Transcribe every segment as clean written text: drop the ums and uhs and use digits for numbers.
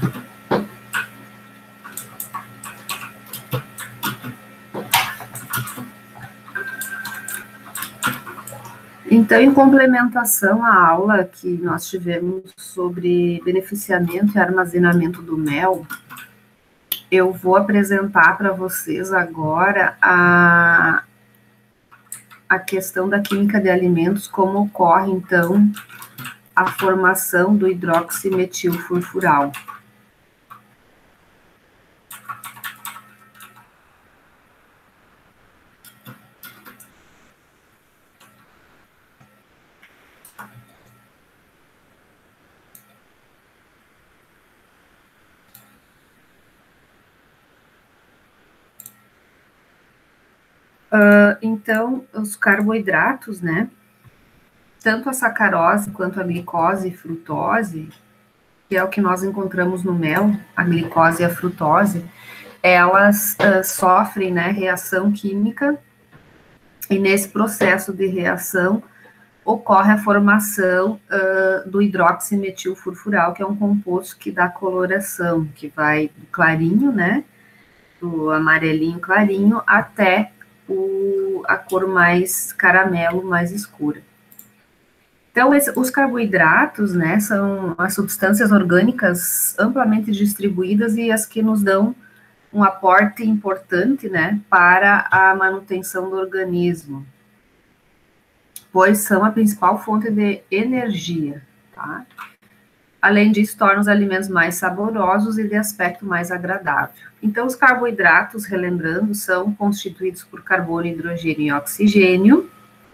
Então, em complementação à aula que nós tivemos sobre beneficiamento e armazenamento do mel, eu vou apresentar para vocês agora a questão da química de alimentos, como ocorre, então, a formação do hidroximetilfurfural. Então, os carboidratos, né, tanto a sacarose quanto a glicose e frutose, que é o que nós encontramos no mel, a glicose e a frutose, elas sofrem, né, reação química, e nesse processo de reação ocorre a formação do hidroximetilfurfural, que é um composto que dá coloração, que vai do clarinho, né, do amarelinho clarinho, até a cor mais caramelo, mais escura. Então, os carboidratos, né, são as substâncias orgânicas amplamente distribuídas e as que nos dão um aporte importante, né, para a manutenção do organismo, pois são a principal fonte de energia, tá? Além disso, tornam os alimentos mais saborosos e de aspecto mais agradável. Então, os carboidratos, relembrando, são constituídos por carbono, hidrogênio e oxigênio.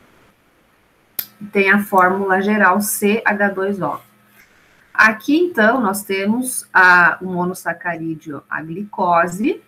Tem a fórmula geral CH2O. Aqui, então, nós temos o monossacarídeo, a glicose,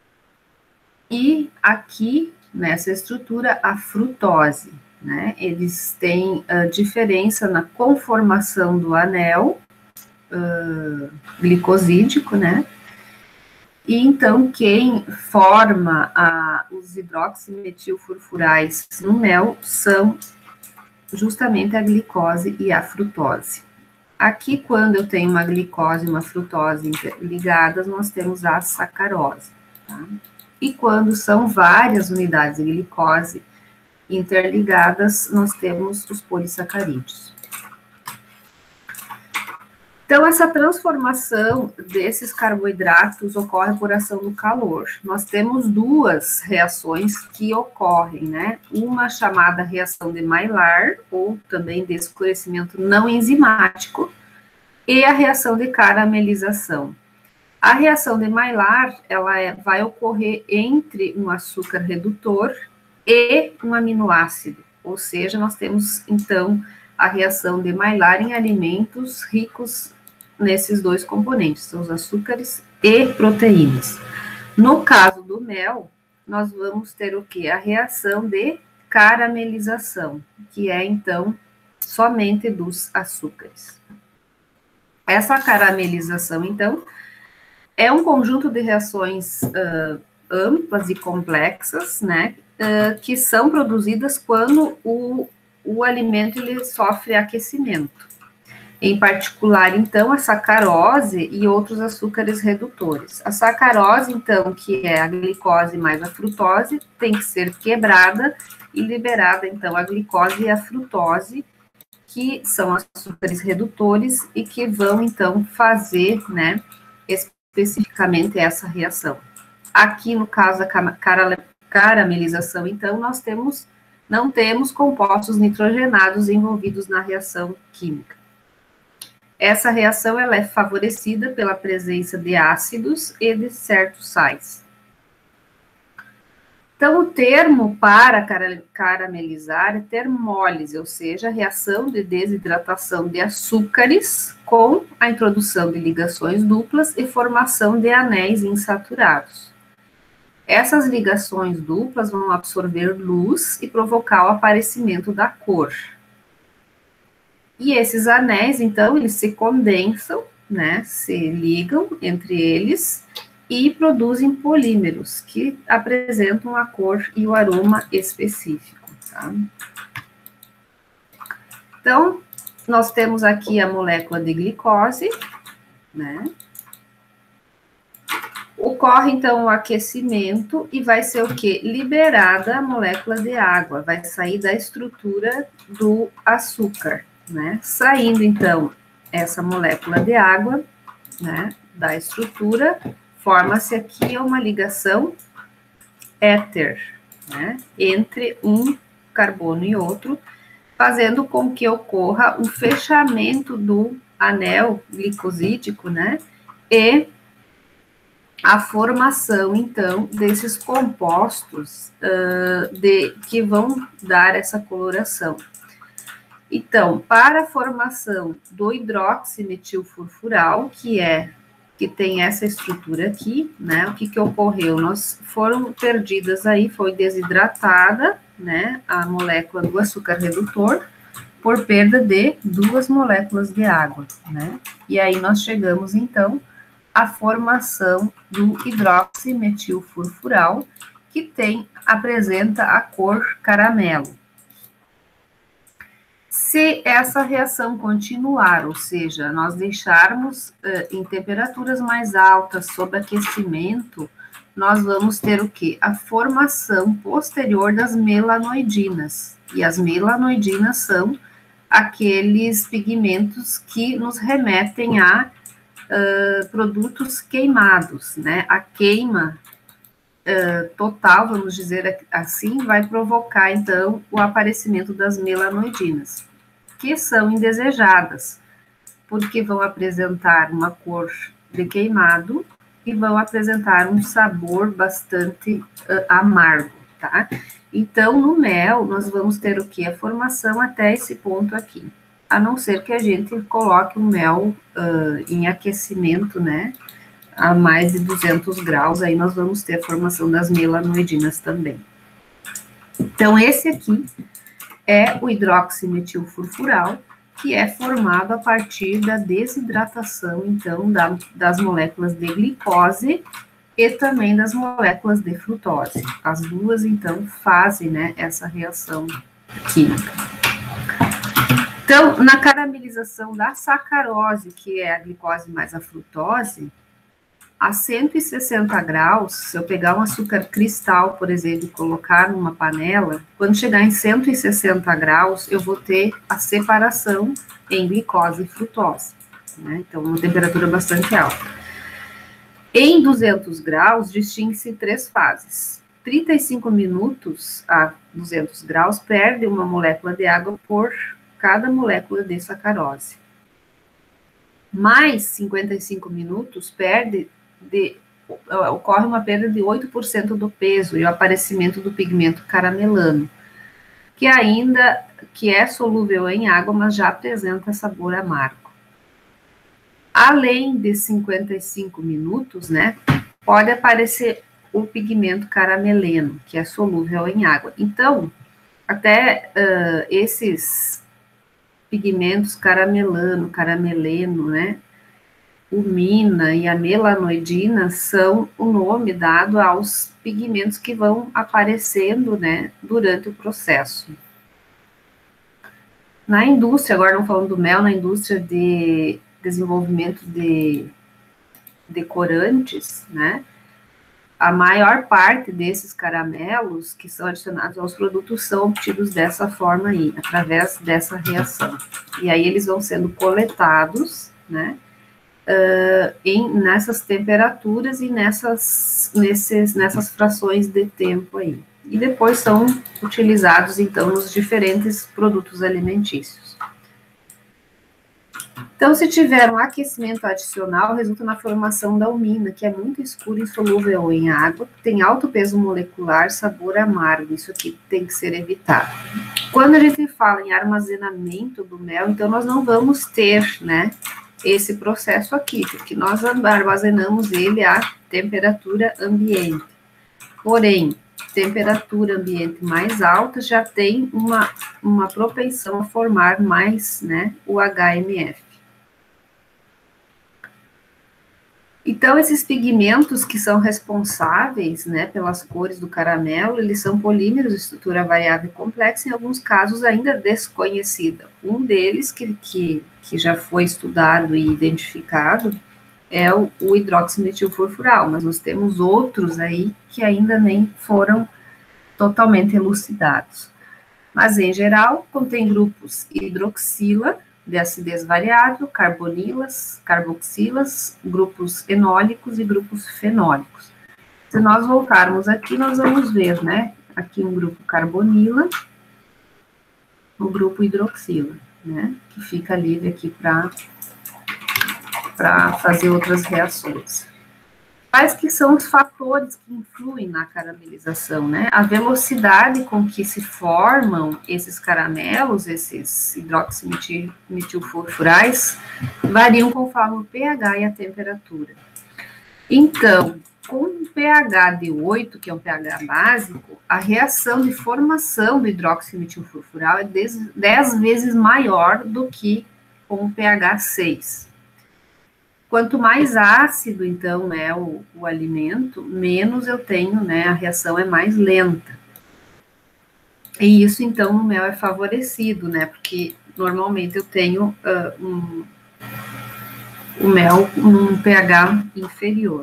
e aqui, nessa estrutura, a frutose, né? Eles têm diferença na conformação do anel glicosídico, né? E então, quem forma os hidroximetilfurfurais no mel são justamente a glicose e a frutose. Aqui, quando eu tenho uma glicose e uma frutose ligadas, nós temos a sacarose, tá? E quando são várias unidades de glicose interligadas, nós temos os polissacarídeos. Então, essa transformação desses carboidratos ocorre por ação do calor. Nós temos duas reações que ocorrem, né? Uma chamada reação de Maillard, ou também de escurecimento não enzimático, e a reação de caramelização. A reação de Maillard, ela vai ocorrer entre um açúcar redutor e um aminoácido, ou seja, nós temos, então, a reação de Maillard em alimentos ricos nesses dois componentes, são os açúcares e proteínas. No caso do mel, nós vamos ter o quê? A reação de caramelização, que é, então, somente dos açúcares. Essa caramelização, então, é um conjunto de reações amplas e complexas, né, que são produzidas quando o alimento ele sofre aquecimento. Em particular, então, a sacarose e outros açúcares redutores. A sacarose, então, que é a glicose mais a frutose, tem que ser quebrada e liberada, então, a glicose e a frutose, que são açúcares redutores e que vão, então, fazer, né, especificamente essa reação. Aqui, no caso da caramelização, então, nós não temos compostos nitrogenados envolvidos na reação química. Essa reação ela é favorecida pela presença de ácidos e de certos sais. Então, o termo para caramelizar é termólise, ou seja, a reação de desidratação de açúcares com a introdução de ligações duplas e formação de anéis insaturados. Essas ligações duplas vão absorver luz e provocar o aparecimento da cor. E esses anéis, então, eles se condensam, né, se ligam entre eles e produzem polímeros que apresentam a cor e o aroma específico, tá? Então, nós temos aqui a molécula de glicose, né, Ocorre, então, o aquecimento e vai ser o quê? Liberada a molécula de água, vai sair da estrutura do açúcar, né? Saindo, então, essa molécula de água, né, da estrutura, forma-se aqui uma ligação éter, né, entre um carbono e outro, fazendo com que ocorra um fechamento do anel glicosídico, né, e a formação, então, desses compostos que vão dar essa coloração. Então, para a formação do hidroximetilfurfural, que tem essa estrutura aqui, né? O que ocorreu? Foram perdidas aí, foi desidratada, né? A molécula do açúcar redutor por perda de 2 moléculas de água, né? E aí nós chegamos, então, à formação do hidroximetilfurfural, que apresenta a cor caramelo. Se essa reação continuar, ou seja, nós deixarmos em temperaturas mais altas, sob aquecimento, nós vamos ter o quê? A formação posterior das melanoidinas. E as melanoidinas são aqueles pigmentos que nos remetem a produtos queimados, né? A queima total, vamos dizer assim, vai provocar, então, o aparecimento das melanoidinas, que são indesejadas, porque vão apresentar uma cor de queimado e vão apresentar um sabor bastante amargo, tá? Então, no mel, nós vamos ter o quê? A formação até esse ponto aqui, a não ser que a gente coloque o mel em aquecimento, né? A mais de 200 graus, aí nós vamos ter a formação das melanoidinas também. Então, esse aqui é o hidroximetilfurfural, que é formado a partir da desidratação, então, das moléculas de glicose e também das moléculas de frutose. As duas, então, fazem, né, essa reação química. Então, na caramelização da sacarose, que é a glicose mais a frutose, a 160 graus, se eu pegar um açúcar cristal, por exemplo, e colocar numa panela, quando chegar em 160 graus, eu vou ter a separação em glicose e frutose, né? Então, uma temperatura bastante alta. Em 200 graus, distingue-se 3 fases. 35 minutos a 200 graus, perde uma molécula de água por cada molécula de sacarose. Mais 55 minutos, ocorre uma perda de 8% do peso e o aparecimento do pigmento caramelano, que é solúvel em água, mas já apresenta sabor amargo. Além de 55 minutos, né, pode aparecer o pigmento carameleno, que é solúvel em água. Então, até esses pigmentos carameleno, né, o mina e a melanoidina são o nome dado aos pigmentos que vão aparecendo, né, durante o processo. Na indústria, agora não falando do mel, na indústria de desenvolvimento de decorantes, né, a maior parte desses caramelos que são adicionados aos produtos são obtidos dessa forma aí, através dessa reação. E aí eles vão sendo coletados, né, nessas temperaturas e nessas frações de tempo aí. E depois são utilizados, então, nos diferentes produtos alimentícios. Então, se tiver um aquecimento adicional, resulta na formação da almina, que é muito escura e insolúvel em água, tem alto peso molecular, sabor amargo, isso aqui tem que ser evitado. Quando a gente fala em armazenamento do mel, então nós não vamos ter, né, esse processo aqui, porque nós armazenamos ele a temperatura ambiente. Porém, temperatura ambiente mais alta já tem uma propensão a formar mais, né, o HMF. Então, esses pigmentos que são responsáveis, né, pelas cores do caramelo, eles são polímeros de estrutura variável e complexa, em alguns casos ainda desconhecida. Um deles, que já foi estudado e identificado, é o hidroximetilfurfural, mas nós temos outros aí que ainda nem foram totalmente elucidados. Mas, em geral, contém grupos hidroxila, de acidez variável, carbonilas, carboxilas, grupos enólicos e grupos fenólicos. Se nós voltarmos aqui, nós vamos ver, né? Aqui um grupo carbonila, o grupo hidroxila, né? Que fica livre aqui para fazer outras reações. Quais que são os fatores que influem na caramelização, né? A velocidade com que se formam esses caramelos, esses hidroximetilfurfurais, variam conforme o pH e a temperatura. Então, com um pH de 8, que é um pH básico, a reação de formação do hidroximetilfurfural é 10 vezes maior do que com um pH 6. Quanto mais ácido, então, né, o alimento, menos eu tenho, né, a reação é mais lenta. E isso, então, no mel é favorecido, né, porque normalmente eu tenho o mel num pH inferior.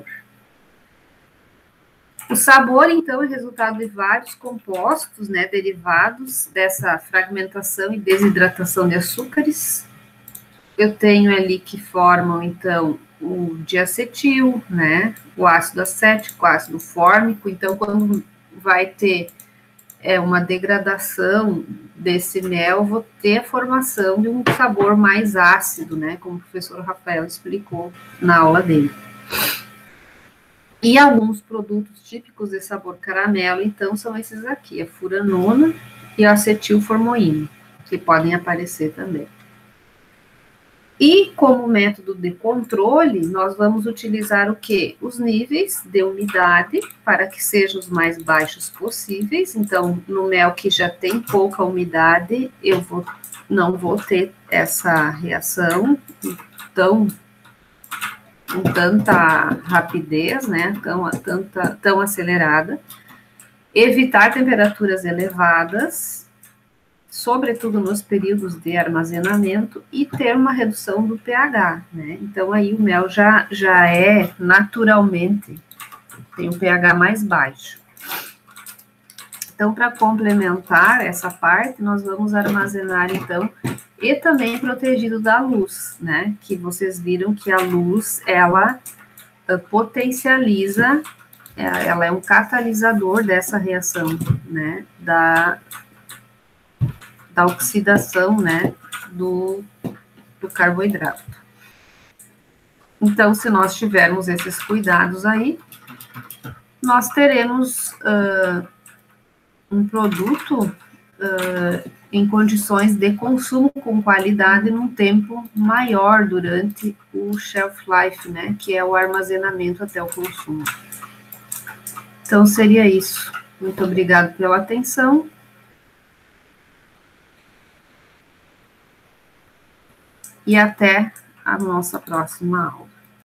O sabor, então, é resultado de vários compostos, né, derivados dessa fragmentação e desidratação de açúcares. Eu tenho ali que formam, então, o diacetil, né, o ácido acético, o ácido fórmico. Então, quando vai ter uma degradação desse mel, vou ter a formação de um sabor mais ácido, né, como o professor Rafael explicou na aula dele. E alguns produtos típicos de sabor caramelo, então, são esses aqui, a furanona e a acetilformoína, que podem aparecer também. E como método de controle, nós vamos utilizar o quê? Os níveis de umidade, para que sejam os mais baixos possíveis. Então, no mel que já tem pouca umidade, não vou ter essa reação com tanta rapidez, né, tão acelerada. Evitar temperaturas elevadas, sobretudo nos períodos de armazenamento, e ter uma redução do pH, né? Então, aí o mel já é naturalmente, tem um pH mais baixo. Então, para complementar essa parte, nós vamos armazenar, então, e também protegido da luz, né? Que vocês viram que a luz, ela potencializa, ela é um catalisador dessa reação, né? Da oxidação, né, do carboidrato. Então, se nós tivermos esses cuidados aí, nós teremos um produto em condições de consumo com qualidade num tempo maior durante o shelf life, né, que é o armazenamento até o consumo. Então, seria isso. Muito obrigada pela atenção. E até a nossa próxima aula.